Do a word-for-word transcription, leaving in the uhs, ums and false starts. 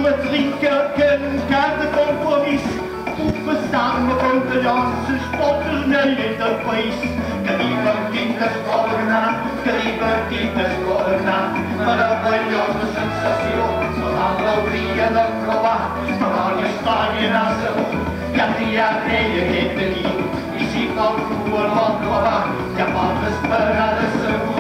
Dues drinken que nunca de compromisso. Passar-me pantalhões, espontaneia del país. Que divertides governar, que divertides governar. Meravelhosa sensació, la alegria de provar. Però la història no sabut, ja tria reia aquest aquí. I si qualcú el vol provar, ja pot esperar de segur.